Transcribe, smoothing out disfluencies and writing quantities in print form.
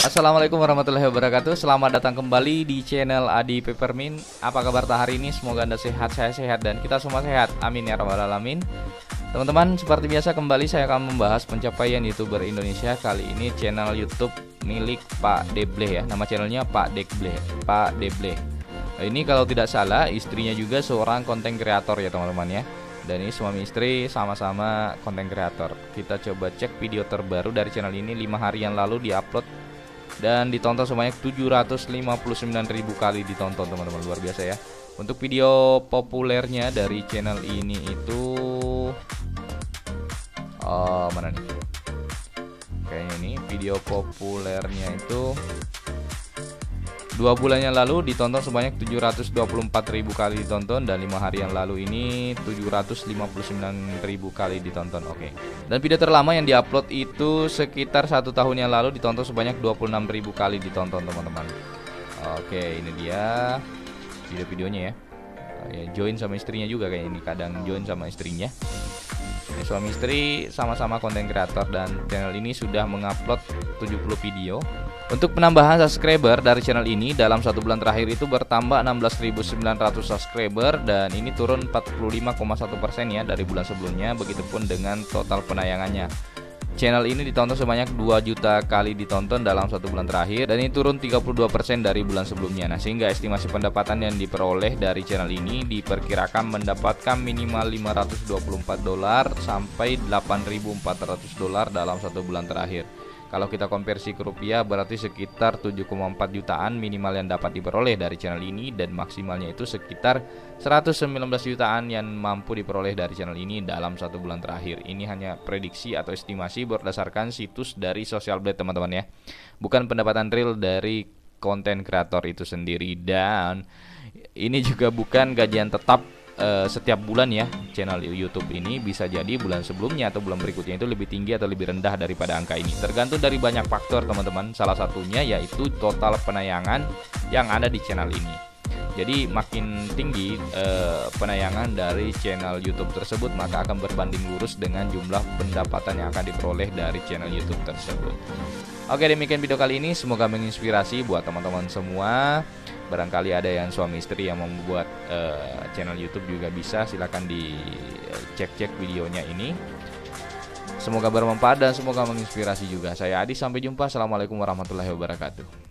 Assalamualaikum warahmatullahi wabarakatuh. Selamat datang kembali di channel Adi Peppermint. Apa kabar hari ini? Semoga Anda sehat, saya sehat, dan kita semua sehat. Amin ya rabbal alamin. Teman-teman, seperti biasa kembali saya akan membahas pencapaian YouTuber Indonesia. Kali ini channel YouTube milik Pak Debleh ya. Nama channelnya Pak Debleh. Ini kalau tidak salah istrinya juga seorang konten kreator ya teman-teman ya. Dan ini suami istri sama-sama konten kreator. Kita coba cek video terbaru dari channel ini 5 hari yang lalu diupload dan ditonton sebanyak 759.000 kali ditonton teman-teman, luar biasa ya. Untuk video populernya dari channel ini itu mana nih? Kayaknya ini video populernya itu 2 bulan yang lalu ditonton sebanyak 724.000 kali ditonton, dan 5 hari yang lalu ini 759.000 kali ditonton. Oke. Dan video terlama yang diupload itu sekitar 1 tahun yang lalu ditonton sebanyak 26.000 kali ditonton teman-teman. Oke, ini dia video-videonya ya. Join sama istrinya juga kayak ini, kadang join sama istrinya. Ini suami istri sama-sama konten kreator, dan channel ini sudah mengupload 70 video. Untuk penambahan subscriber dari channel ini dalam 1 bulan terakhir itu bertambah 16.900 subscriber, dan ini turun 45,1% ya dari bulan sebelumnya. Begitupun dengan total penayangannya. Channel ini ditonton sebanyak 2 juta kali ditonton dalam 1 bulan terakhir, dan ini turun 32% dari bulan sebelumnya. Nah, sehingga estimasi pendapatan yang diperoleh dari channel ini diperkirakan mendapatkan minimal $524 sampai $8.400 dalam 1 bulan terakhir. Kalau kita konversi ke rupiah berarti sekitar 7,4 jutaan minimal yang dapat diperoleh dari channel ini, dan maksimalnya itu sekitar 119 jutaan yang mampu diperoleh dari channel ini dalam 1 bulan terakhir. Ini hanya prediksi atau estimasi berdasarkan situs dari Social Blade teman-teman ya, bukan pendapatan real dari konten kreator itu sendiri. Dan ini juga bukan gajian tetap setiap bulan ya. Channel YouTube ini bisa jadi bulan sebelumnya atau bulan berikutnya itu lebih tinggi atau lebih rendah daripada angka ini, tergantung dari banyak faktor teman-teman. Salah satunya yaitu total penayangan yang ada di channel ini. Jadi makin tinggi penayangan dari channel YouTube tersebut, maka akan berbanding lurus dengan jumlah pendapatan yang akan diperoleh dari channel YouTube tersebut. Oke, demikian video kali ini, semoga menginspirasi buat teman-teman semua. Barangkali ada yang suami istri yang membuat channel YouTube juga bisa, silahkan dicek-cek videonya ini. Semoga bermanfaat dan semoga menginspirasi juga. Saya Adi, sampai jumpa. Assalamualaikum warahmatullahi wabarakatuh.